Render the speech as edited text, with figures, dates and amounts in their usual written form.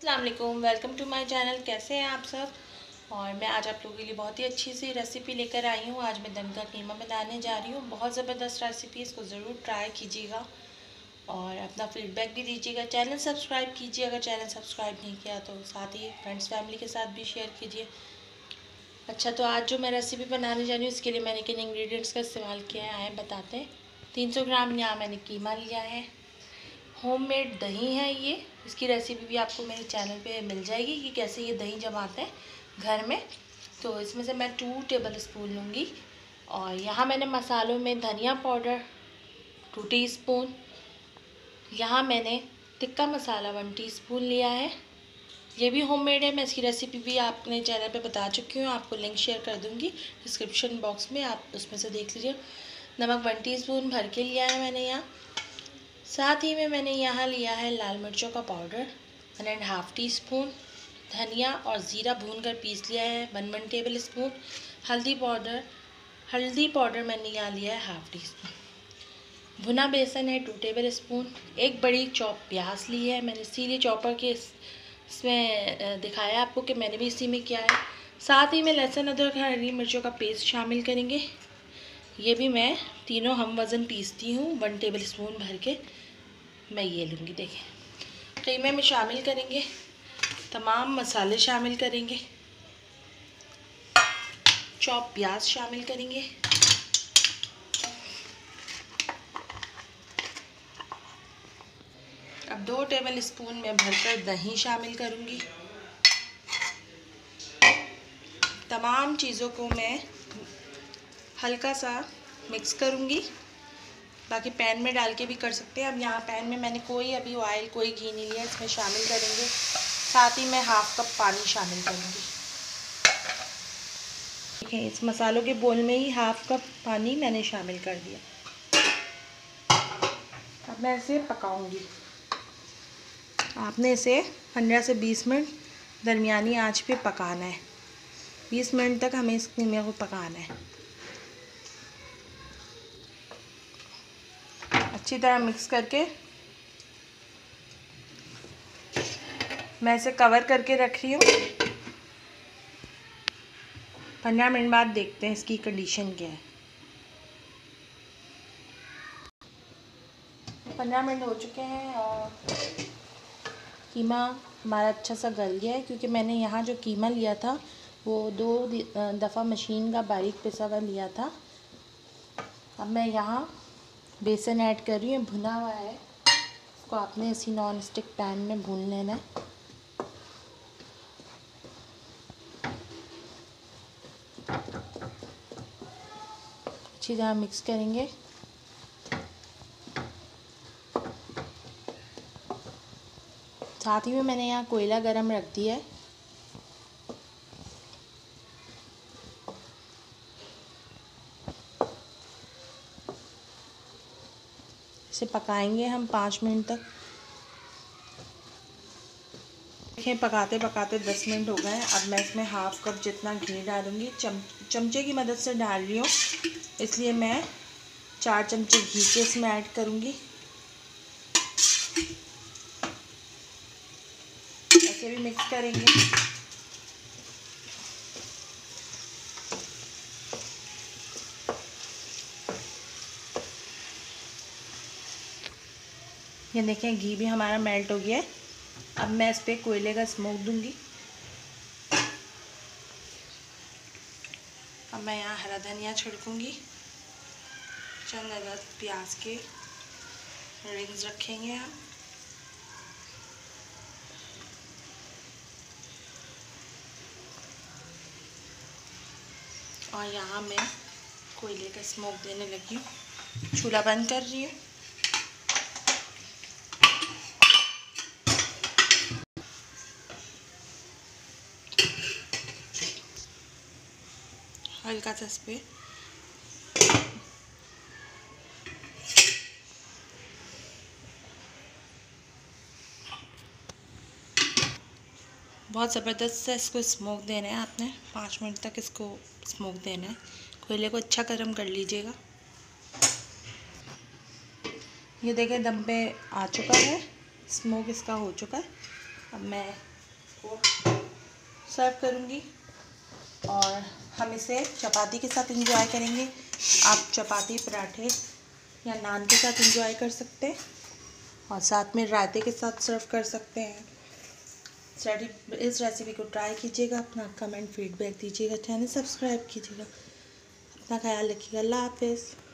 अस्सलाम वालेकुम, welcome to my channel. कैसे हैं आप सब। और मैं आज आप लोगों के लिए बहुत ही अच्छी सी रेसिपी लेकर आई हूँ। आज मैं दम का कीमा बनाने जा रही हूँ। बहुत ज़बरदस्त रेसिपी, इसको ज़रूर ट्राई कीजिएगा और अपना फीडबैक भी दीजिएगा। चैनल सब्सक्राइब कीजिए अगर चैनल सब्सक्राइब नहीं किया तो, साथ ही फ्रेंड्स फैमिली के साथ भी शेयर कीजिए। अच्छा, तो आज जो मैं रेसिपी बनाने जा रही हूँ इसके लिए मैंने किन इंग्रेडिएंट्स का इस्तेमाल किया है आए बताते हैं। 300 ग्राम यहाँ मैंने कीमा लिया है। होममेड दही है ये। इसकी रेसिपी भी आपको मेरे चैनल पे मिल जाएगी कि कैसे ये दही जमाते हैं घर में। तो इसमें से मैं 2 टेबल स्पून लूँगी। और यहाँ मैंने मसालों में धनिया पाउडर 2 टीस्पून, यहाँ मैंने टिक्का मसाला 1 टीस्पून लिया है। ये भी होममेड है। मैं इसकी रेसिपी भी आपने चैनल पे बता चुकी हूँ, आपको लिंक शेयर कर दूँगी डिस्क्रिप्शन बॉक्स में, आप उसमें से देख लीजिए। नमक 1 टीस्पून भर के लिया है मैंने यहाँ। साथ ही में मैंने यहाँ लिया है लाल मिर्चों का पाउडर 1.5 टीस्पून। धनिया और ज़ीरा भूनकर पीस लिया है 1 टेबल स्पून। हल्दी पाउडर मैंने यहाँ लिया है 1/2 टीस्पून। भुना बेसन है 2 टेबल स्पून। एक बड़ी चॉप प्याज ली है मैंने, इसीलिए चॉपर के इसमें दिखाया आपको कि मैंने भी इसी में किया है। साथ ही में लहसुन अदरक हरी मिर्चों का पेस्ट शामिल करेंगे। ये भी मैं तीनों हम वज़न पीसती हूँ 1 टेबल स्पून भर के मैं ये लूँगी। देखें, कीमे में शामिल करेंगे, तमाम मसाले शामिल करेंगे, चॉप प्याज शामिल करेंगे। अब 2 टेबल स्पून में भरकर दही शामिल करूँगी। तमाम चीज़ों को मैं हल्का सा मिक्स करूँगी। बाकी पैन में डाल के भी कर सकते हैं। अब यहाँ पैन में मैंने कोई अभी ऑयल कोई घी नहीं लिया, इसमें शामिल करेंगे। साथ ही मैं 1/2 कप पानी शामिल करूँगी। ठीक है, इस मसालों के बोल में ही 1/2 कप पानी मैंने शामिल कर दिया। अब मैं इसे पकाऊंगी। आपने इसे 15 से 20 मिनट दरमियानी आंच पे पकाना है। 20 मिनट तक हमें इस कीमे को पकाना है। अच्छी तरह मिक्स करके मैं इसे कवर करके रख रही हूँ। 15 मिनट बाद देखते हैं इसकी कंडीशन क्या है। 15 मिनट हो चुके हैं और कीमा हमारा अच्छा सा गल गया है, क्योंकि मैंने यहाँ जो कीमा लिया था वो 2 दफ़ा मशीन का बारीक पिसा हुआ लिया था। अब मैं यहाँ बेसन ऐड कर रही हूँ, भुना हुआ है। इसको आपने इसी नॉन स्टिक पैन में भून लेना है। अच्छी तरह मिक्स करेंगे। साथ ही में मैंने यहाँ कोयला गरम रख दिया है। इसे पकाएंगे हम 5 मिनट तक। देखें, पकाते पकाते 10 मिनट हो गए हैं। अब मैं इसमें 1/2 कप जितना घी डालूँगी। चमचे की मदद से डाल रही हूँ, इसलिए मैं 4 चमचे घी के इसमें ऐड करूँगी। ऐसे भी मिक्स करेंगे। ये देखें, घी भी हमारा मेल्ट हो गया है। अब मैं इस पर कोयले का स्मोक दूंगी। अब मैं यहाँ हरा धनिया छिड़कूंगी। चंद अदद प्याज के रिंग्स रखेंगे हम। और यहाँ मैं कोयले का स्मोक देने लगी हूँ। चूल्हा बंद कर रही हूँ। हल्का सा इस पे बहुत ज़बरदस्त से इसको स्मोक देना है। आपने 5 मिनट तक इसको स्मोक देना है। कोयले को अच्छा गर्म कर लीजिएगा। ये देखें, दम पे आ चुका है, स्मोक इसका हो चुका है। अब मैं इसको सर्व करूँगी और हम इसे चपाती के साथ इंजॉय करेंगे। आप चपाती, पराठे या नान के साथ इंजॉय कर सकते हैं और साथ में रायते के साथ सर्व कर सकते हैं। इस रेसिपी को ट्राई कीजिएगा, अपना कमेंट फीडबैक दीजिएगा, चैनल सब्सक्राइब कीजिएगा। अपना ख्याल रखिएगा। अल्लाह हाफिज़।